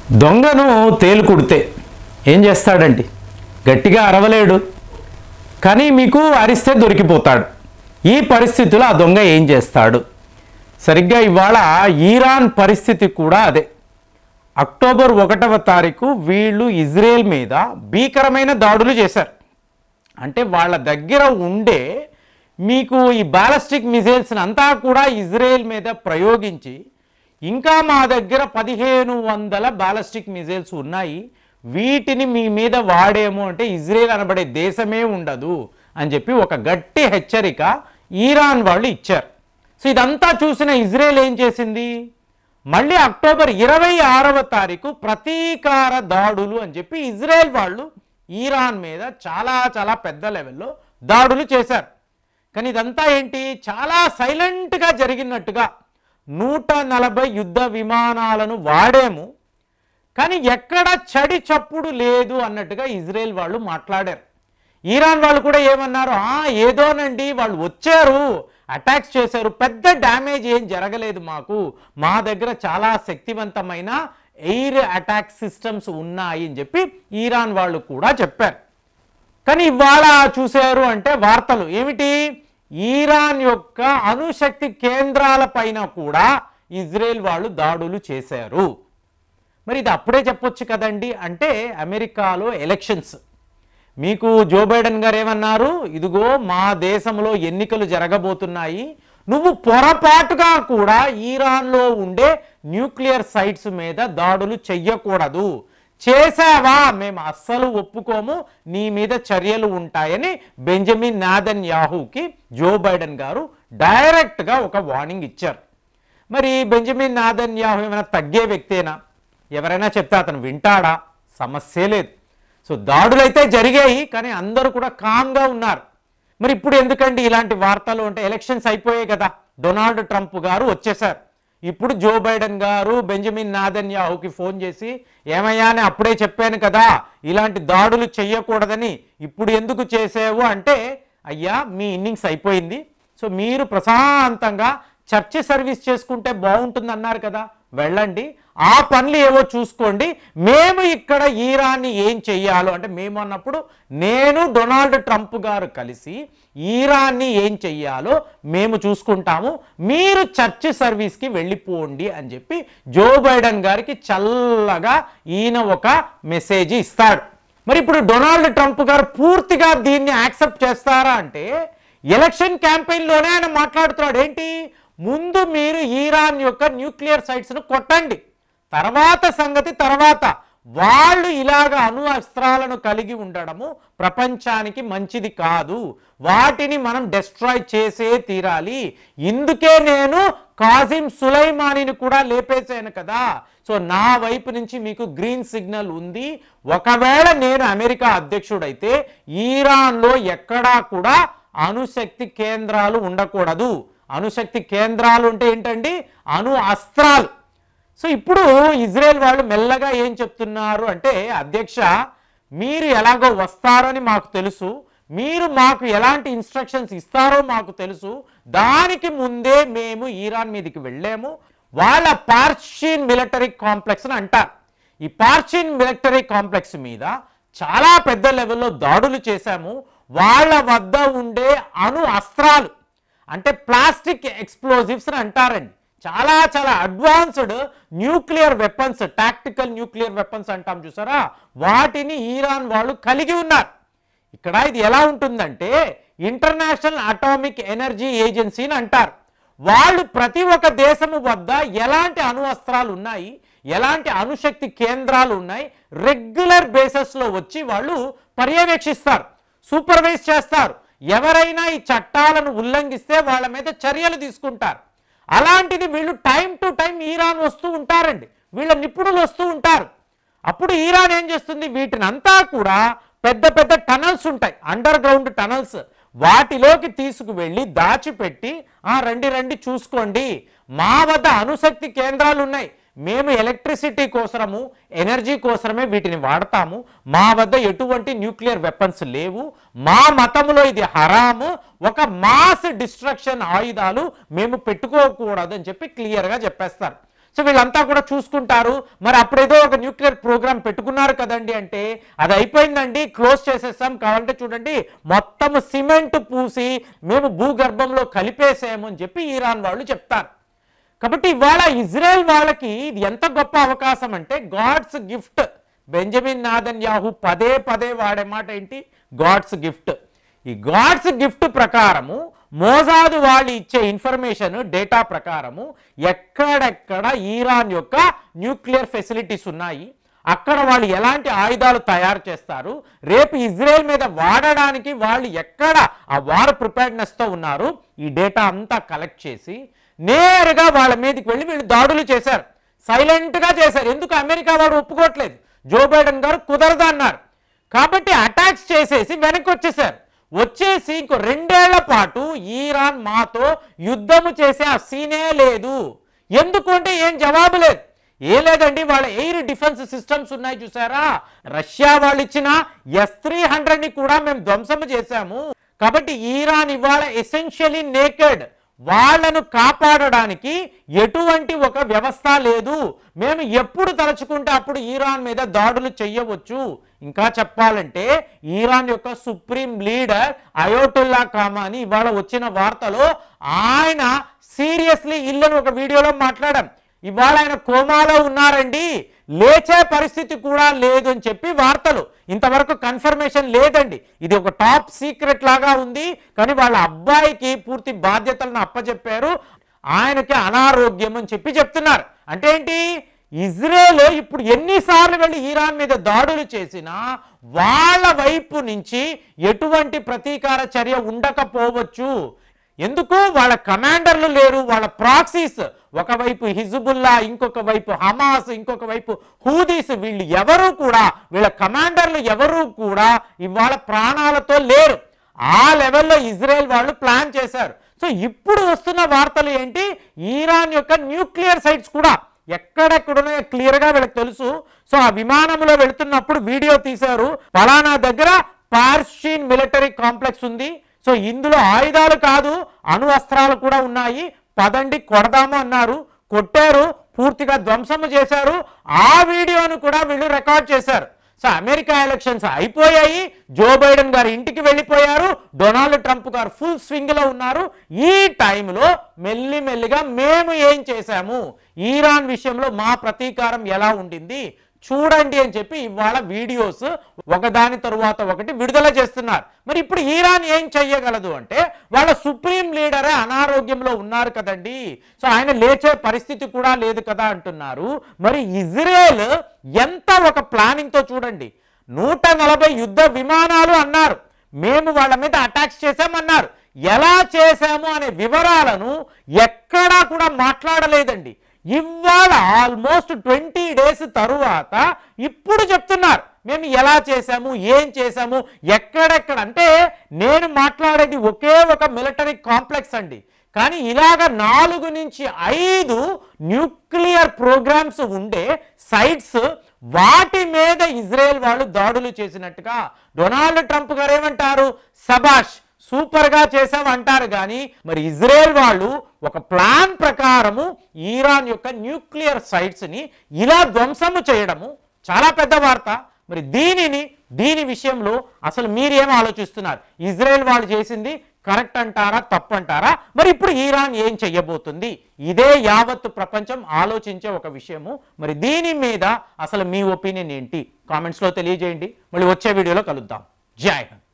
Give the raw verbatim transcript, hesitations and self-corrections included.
దొంగను తేలు కుడితే ఏం చేస్తాడండి? గట్టిగా అరవలేడు, కానీ మీకు అరిస్తే దొరికిపోతాడు. ఈ పరిస్థితిలో ఆ దొంగ ఏం చేస్తాడు? సరిగ్గా ఇవాళ ఇరాన్ పరిస్థితి కూడా అదే. అక్టోబర్ ఒకటవ తారీఖు వీళ్ళు ఇజ్రాయెల్ మీద భీకరమైన దాడులు చేశారు. అంటే వాళ్ళ దగ్గర ఉండే మీకు ఈ బాలిస్టిక్ మిసైల్స్ని అంతా కూడా ఇజ్రాయెల్ మీద ప్రయోగించి, ఇంకా మా దగ్గర పదిహేను వందల బాలిస్టిక్ మిసైల్స్ ఉన్నాయి, వీటిని మీ మీద వాడేమో అంటే ఇజ్రాయెల్ అనబడే దేశమే ఉండదు అని చెప్పి ఒక గట్టి హెచ్చరిక ఇరాన్ వాళ్ళు ఇచ్చారు. సో ఇదంతా చూసిన ఇజ్రాయెల్ ఏం చేసింది? మళ్ళీ అక్టోబర్ ఇరవై ఆరవ తారీఖు ప్రతీకార దాడులు అని చెప్పి ఇజ్రాయెల్ వాళ్ళు ఇరాన్ మీద చాలా చాలా పెద్ద లెవెల్లో దాడులు చేశారు. కానీ ఇదంతా ఏంటి? చాలా సైలెంట్గా జరిగినట్టుగా నూట నలభై యుద్ధ విమానాలను వాడేము, కానీ ఎక్కడ చడి చప్పుడు లేదు అన్నట్టుగా ఇజ్రాయెల్ వాళ్ళు మాట్లాడారు. ఇరాన్ వాళ్ళు కూడా ఏమన్నారు? ఏదోనండి, వాళ్ళు వచ్చారు, అటాక్స్ చేశారు, పెద్ద డ్యామేజ్ ఏం జరగలేదు మాకు, మా దగ్గర చాలా శక్తివంతమైన ఎయిర్ అటాక్ సిస్టమ్స్ ఉన్నాయి అని చెప్పి ఇరాన్ వాళ్ళు కూడా చెప్పారు. కానీ ఇవాళ చూశారు అంటే వార్తలు ఏమిటి? ఇరాన్ యొక్క అణుశక్తి కేంద్రాల పైన కూడా ఇజ్రాయెల్ వాళ్ళు దాడులు చేశారు. మరి ఇది అప్పుడే చెప్పొచ్చు కదండి. అంటే అమెరికాలో ఎలక్షన్స్, మీకు జో బైడెన్ గారు ఏమన్నారు? ఇదిగో మా దేశంలో ఎన్నికలు జరగబోతున్నాయి, నువ్వు పొరపాటుగా కూడా ఇరాన్లో ఉండే న్యూక్లియర్ సైట్స్ మీద దాడులు చెయ్యకూడదు, చేసావా మేము అస్సలు ఒప్పుకోము, నీ మీద చర్యలు ఉంటాయని బెంజమిన్ నెతన్యాహూకి జో బైడెన్ గారు డైరెక్ట్గా ఒక వార్నింగ్ ఇచ్చారు. మరి బెంజమిన్ నెతన్యాహూ ఏమైనా తగ్గే వ్యక్తేనా? ఎవరైనా చెప్తే అతను వింటాడా? సమస్య లేదు. సో దాడులు అయితే జరిగాయి, కానీ అందరూ కూడా కామ్గా ఉన్నారు. మరి ఇప్పుడు ఎందుకండి ఇలాంటి వార్తలు? అంటే ఎలక్షన్స్ అయిపోయాయి కదా, డొనాల్డ్ ట్రంప్ గారు వచ్చేసారు. ఇప్పుడు జో బైడెన్ గారు బెంజమిన్ నెతన్యాహూకి ఫోన్ చేసి, ఏమయ్యా అని అప్పుడే చెప్పాను కదా ఇలాంటి దాడులు చెయ్యకూడదని, ఇప్పుడు ఎందుకు చేసావు అంటే, అయ్యా మీ ఇన్నింగ్స్ అయిపోయింది, సో మీరు ప్రశాంతంగా చర్చ్ సర్వీస్ చేసుకుంటే బాగుంటుంది అన్నారు కదా, వెళ్ళండి, ఆ పనులు ఏవో చూసుకోండి, మేము ఇక్కడ ఇరాన్ని ఏం చెయ్యాలో అంటే, మేము అన్నప్పుడు నేను డొనాల్డ్ ట్రంప్ గారు కలిసి ఇరాన్ని ఏం చెయ్యాలో మేము చూసుకుంటాము, మీరు చర్చ్ సర్వీస్కి వెళ్ళిపోండి అని చెప్పి జో బైడెన్ గారికి చల్లగా ఈయన ఒక మెసేజ్ ఇస్తాడు. మరి ఇప్పుడు డొనాల్డ్ ట్రంప్ గారు పూర్తిగా దీన్ని యాక్సెప్ట్ చేస్తారా అంటే, ఎలక్షన్ క్యాంపెయిన్లోనే ఆయన మాట్లాడుతున్నాడు ఏంటి? ముందు మీరు ఇరాన్ యొక్క న్యూక్లియర్ సైట్స్ను కొట్టండి, తర్వాత సంగతి తర్వాత, వాళ్ళు ఇలాగ అణు అస్త్రాలను కలిగి ఉండడము ప్రపంచానికి మంచిది కాదు, వాటిని మనం డెస్ట్రాయ్ చేసే తీరాలి, ఇందుకే నేను కాసిం సులైమానీని కూడా లేపేశాను కదా, సో నా వైపు నుంచి మీకు గ్రీన్ సిగ్నల్ ఉంది, ఒకవేళ నేను అమెరికా అధ్యక్షుడైతే ఇరాన్లో ఎక్కడా కూడా అణుశక్తి కేంద్రాలు ఉండకూడదు. అణుశక్తి కేంద్రాలు అంటే ఏంటండి? అణు అస్త్రాలు. సో ఇప్పుడు ఇజ్రాయెల్ వాళ్ళు మెల్లగా ఏం చెప్తున్నారు అంటే, అధ్యక్ష మీరు ఎలాగో వస్తారని మాకు తెలుసు, మీరు మాకు ఎలాంటి ఇన్స్ట్రక్షన్స్ ఇస్తారో మాకు తెలుసు, దానికి ముందే మేము ఇరాన్ మీదకి వెళ్ళాము, వాళ్ళ పార్షియన్ మిలిటరీ కాంప్లెక్స్ అని అంటారు. ఈ పార్షియన్ మిలిటరీ కాంప్లెక్స్ మీద చాలా పెద్ద లెవెల్లో దాడులు చేశాము, వాళ్ళ వద్ద ఉండే అణు అస్త్రాలు అంటే ప్లాస్టిక్ ఎక్స్ప్లోజివ్స్ అని అంటారండి, చాలా చాలా advanced nuclear weapons, tactical nuclear weapons అంటాం చూసారా, వాటిని ఇరాన్ వాళ్ళు కలిగి ఉన్నారు. ఇక్కడ ఇది ఎలా ఉంటుందంటే, ఇంటర్నేషనల్ అటామిక్ ఎనర్జీ ఏజెన్సీని అంటారు. వాళ్ళు ప్రతి ఒక్క దేశము వద్ద ఎలాంటి అణు అస్త్రాలు ఉన్నాయి, ఎలాంటి అణుశక్తి కేంద్రాలు ఉన్నాయి, రెగ్యులర్ బేసిస్లో వచ్చి వాళ్ళు పర్యవేక్షిస్తారు, సూపర్వైజ్ చేస్తారు. ఎవరైనా ఈ చట్టాలను ఉల్లంఘిస్తే వాళ్ళ మీద చర్యలు తీసుకుంటారు. అలాంటిది వీళ్ళు టైం టు టైం ఇరాన్ వస్తూ ఉంటారండి, వీళ్ళ నిపుణులు వస్తూ ఉంటారు. అప్పుడు ఇరాన్ ఏం చేస్తుంది? వీటిని అంతా కూడా పెద్ద పెద్ద టనల్స్ ఉంటాయి, అండర్ గ్రౌండ్ టనల్స్, వాటిలోకి తీసుకువెళ్ళి దాచిపెట్టి, రండి రండి చూసుకోండి, మా వద్ద అణుశక్తి కేంద్రాలు ఉన్నాయి, మేము ఎలక్ట్రిసిటీ కోసము ఎనర్జీ కోసమే వీటిని వాడతాము, మా వద్ద ఎటువంటి న్యూక్లియర్ వెపన్స్ లేవు, మా మతంలో ఇది హరాము, ఒక మాస్ డిస్ట్రక్షన్ ఆయుధాలు మేము పెట్టుకోకూడదు అని చెప్పి క్లియర్గా చెప్పేస్తారు. సో వీళ్ళంతా కూడా చూసుకుంటారు. మరి అప్పుడేదో ఒక న్యూక్లియర్ ప్రోగ్రామ్ పెట్టుకున్నారు కదండి అంటే అది అయిపోయిందండి, క్లోజ్ చేసేస్తాం, కావాలంటే చూడండి మొత్తం సిమెంట్ పూసి మేము భూగర్భంలో కలిపేసాము అని చెప్పి ఇరాన్ వాళ్ళు చెప్తారు. కాబట్టి ఇవాళ ఇజ్రాయెల్ వాళ్ళకి ఇది ఎంత గొప్ప అవకాశం అంటే గాడ్స్ గిఫ్ట్. బెంజమిన్ నెతన్యాహు పదే పదే వాడే మాట ఏంటి? God's gift. ఈ గాడ్స్ గిఫ్ట్ ప్రకారము మోసాదు వాళ్ళు ఇచ్చే ఇన్ఫర్మేషన్ డేటా ప్రకారము ఎక్కడెక్కడ ఇరాన్ యొక్క న్యూక్లియర్ ఫెసిలిటీస్ ఉన్నాయి, అక్కడ వాళ్ళు ఎలాంటి ఆయుధాలు తయారు చేస్తారు, రేపు ఇజ్రాయెల్ మీద వాడడానికి వాళ్ళు ఎక్కడ ఆ వార్ ప్రిపేర్డ్నెస్తో ఉన్నారు, ఈ డేటా అంతా కలెక్ట్ చేసి నేరుగా వాళ్ళ మీదకి వెళ్ళి వీళ్ళు దాడులు చేశారు. సైలెంట్గా చేశారు. ఎందుకు? అమెరికా వాడు ఒప్పుకోవట్లేదు. జో బైడెన్ గారు కుదరదు అన్నారు. కాబట్టి అటాక్స్ చేసేసి వెనక్కి వచ్చేసారు. వచ్చేసి ఇంకో రెండేళ్ల పాటు ఇరాన్ మాతో యుద్ధము చేసే ఆ సీనే లేదు. ఎందుకు అంటే ఏం జవాబు లేదు. ఏ లేదండి, వాళ్ళ ఎయిర్ డిఫెన్స్ సిస్టమ్స్ ఉన్నాయి చూసారా, రష్యా వాళ్ళు ఇచ్చిన ఎస్ త్రీ హండ్రెడ్ ని కూడా మేము ధ్వంసము చేశాము. కాబట్టి ఇరాన్ ఇవాళ ఎసెన్షియలీ నేకెడ్. వాళ్ళను కాపాడడానికి ఎటువంటి ఒక వ్యవస్థ లేదు. మేము ఎప్పుడు తలుచుకుంటే అప్పుడు ఇరాన్ మీద దాడులు చేయవచ్చు. ఇంకా చెప్పాలంటే ఇరాన్ యొక్క సుప్రీం లీడర్ అయోటుల్లా ఖామనీ ఇవాళ వచ్చిన వార్తలో ఆయన సీరియస్లీ ఇల్లని ఒక వీడియోలో మాట్లాడాం. ఇవాళ ఆయన కోమాలో ఉన్నారండి, లేచే పరిస్థితి కూడా లేదు అని చెప్పి వార్తలు. ఇంతవరకు కన్ఫర్మేషన్ లేదండి, ఇది ఒక టాప్ సీక్రెట్ లాగా ఉంది. కానీ వాళ్ళ అబ్బాయికి పూర్తి బాధ్యతలను అప్పచెప్పారు, ఆయనకి అనారోగ్యం అని చెప్పి చెప్తున్నారు. అంటే ఏంటి? ఇజ్రాయెల్ ఇప్పుడు ఎన్నిసార్లు వెళ్ళి ఇరాన్ మీద దాడులు చేసినా వాళ్ళ వైపు నుంచి ఎటువంటి ప్రతీకార చర్య ఉండకపోవచ్చు. ఎందుకు? వాళ్ళ కమాండర్లు లేరు, వాళ్ళ ప్రాక్సీస్, ఒకవైపు హిజ్బుల్లా, ఇంకొక వైపు హమాస్, ఇంకొక వైపు హూదీస్, వీళ్ళు ఎవరు కూడా, వీళ్ళ కమాండర్లు ఎవరు కూడా ఇవాళ ప్రాణాలతో లేరు. ఆ లెవెల్లో ఇజ్రాయెల్ వాళ్ళు ప్లాన్ చేశారు. సో ఇప్పుడు వస్తున్న వార్తలు ఏంటి? ఇరాన్ యొక్క న్యూక్లియర్ సైట్స్ కూడా ఎక్కడెక్కడున్నాయో క్లియర్గా వీళ్ళకి తెలుసు. సో ఆ విమానంలో వెళుతున్నప్పుడు వీడియో తీశారు, ఫలానా దగ్గర పార్షియన్ మిలిటరీ కాంప్లెక్స్ ఉంది, సో ఇందులో ఆయుధాలు కాదు అణు అస్త్రాలు కూడా ఉన్నాయి, పదండి కొడదాము అన్నారు. కొట్టారు, పూర్తిగా ధ్వంసము చేశారు. ఆ వీడియోను కూడా వీళ్ళు రికార్డ్ చేశారు. సో అమెరికా ఎలక్షన్స్ అయిపోయాయి, జో బైడెన్ గారు ఇంటికి వెళ్ళిపోయారు, డొనాల్డ్ ట్రంప్ గారు ఫుల్ స్వింగ్లో ఉన్నారు. ఈ టైంలో మెల్లి మెల్లిగా మేము ఏం చేశాము, ఇరాన్ విషయంలో మా ప్రతీకారం ఎలా ఉండింది చూడండి అని చెప్పి ఇవాళ వీడియోస్ ఒకదాని తరువాత ఒకటి విడుదల చేస్తున్నారు. మరి ఇప్పుడు ఇరాన్ ఏం చెయ్యగలదు అంటే, వాళ్ళ సుప్రీం లీడరే అనారోగ్యంలో ఉన్నారు కదండి, సో ఆయన లేచే పరిస్థితి కూడా లేదు కదా అంటున్నారు. మరి ఇజ్రాయెల్ ఎంత ఒక ప్లానింగ్తో చూడండి, నూట నలభై యుద్ధ విమానాలు అన్నారు, మేము వాళ్ళ మీద అటాక్స్ చేశామన్నారు. ఎలా చేశాము అనే వివరాలను ఎక్కడా కూడా మాట్లాడలేదండి. ఇవాళ ఆల్మోస్ట్ ట్వంటీ డేస్ తరువాత ఇప్పుడు చెప్తున్నారు మేము ఎలా చేశాము, ఏం చేశాము, ఎక్కడెక్కడ. అంటే నేను మాట్లాడేది ఒకే ఒక మిలిటరీ కాంప్లెక్స్ అండి, కానీ ఇలాగ నాలుగు నుంచి ఐదు న్యూక్లియర్ ప్రోగ్రామ్స్ ఉండే సైట్స్, వాటి మీద ఇజ్రాయెల్ వాళ్ళు దాడులు చేసినట్టుగా డొనాల్డ్ ట్రంప్ గారు ఏమంటారు? సబాష్, సూపర్గా చేసాం అంటారు. కానీ మరి ఇజ్రాయెల్ వాళ్ళు ఒక ప్లాన్ ప్రకారము ఇరాన్ యొక్క న్యూక్లియర్ సైట్స్ని ఇలా ధ్వంసము చేయడము చాలా పెద్ద వార్త. మరి దీనిని దీని విషయంలో అసలు మీరేం ఆలోచిస్తున్నారు? ఇజ్రాయెల్ వాళ్ళు చేసింది కరెక్ట్ అంటారా, తప్పు అంటారా? మరి ఇప్పుడు ఇరాన్ ఏం చెయ్యబోతుంది? ఇదే యావత్ ప్రపంచం ఆలోచించే ఒక విషయము. మరి దీని మీద అసలు మీ ఒపీనియన్ ఏంటి? కామెంట్స్లో తెలియజేయండి. మళ్ళీ వచ్చే వీడియోలో కలుద్దాం. జై హింద్.